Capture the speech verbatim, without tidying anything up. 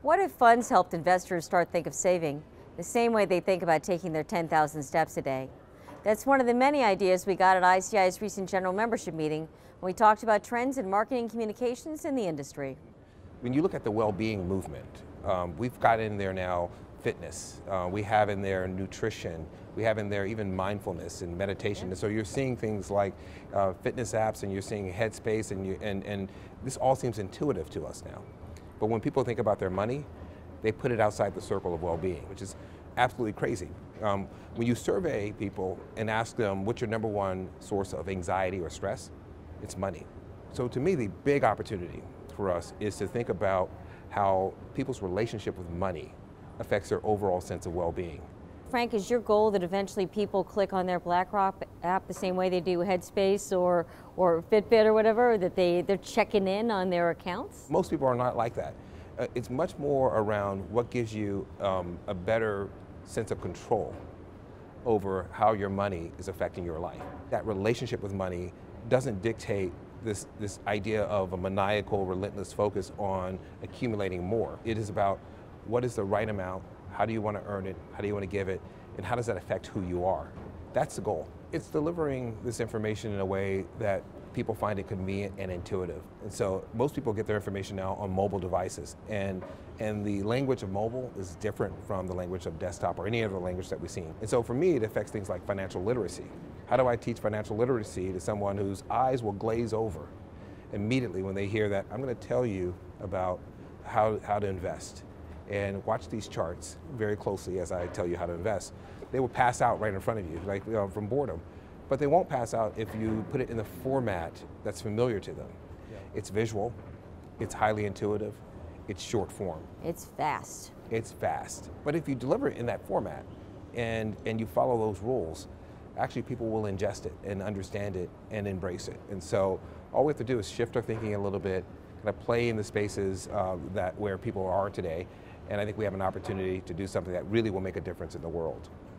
What if funds helped investors start think of saving the same way they think about taking their ten thousand steps a day? That's one of the many ideas we got at I C I's recent general membership meeting when we talked about trends in marketing communications in the industry. When you look at the well-being movement, um, we've got in there now fitness, uh, we have in there nutrition, we have in there even mindfulness and meditation. And so you're seeing things like uh, fitness apps, and you're seeing Headspace, and, you, and, and this all seems intuitive to us now. But when people think about their money, they put it outside the circle of well-being, which is absolutely crazy. Um, when you survey people and ask them what's your number one source of anxiety or stress, it's money. So to me, the big opportunity for us is to think about how people's relationship with money affects their overall sense of well-being. Frank, is your goal that eventually people click on their BlackRock app the same way they do Headspace or, or Fitbit or whatever, that they, they're checking in on their accounts? Most people are not like that. Uh, it's much more around what gives you um, a better sense of control over how your money is affecting your life. That relationship with money doesn't dictate this, this idea of a maniacal, relentless focus on accumulating more. It is about what is the right amount, how do you want to earn it, how do you want to give it, and how does that affect who you are? That's the goal. It's delivering this information in a way that people find it convenient and intuitive. And so most people get their information now on mobile devices, and, and the language of mobile is different from the language of desktop or any other language that we've seen. And so for me, it affects things like financial literacy. How do I teach financial literacy to someone whose eyes will glaze over immediately when they hear that I'm going to tell you about how, how to invest? And watch these charts very closely as I tell you how to invest. They will pass out right in front of you, like you know, from boredom. But they won't pass out if you put it in the format that's familiar to them. Yeah. It's visual, it's highly intuitive, it's short form. It's fast. It's fast. But if you deliver it in that format and, and you follow those rules, actually people will ingest it and understand it and embrace it. And so all we have to do is shift our thinking a little bit, kind of play in the spaces uh, that where people are today. And I think we have an opportunity to do something that really will make a difference in the world.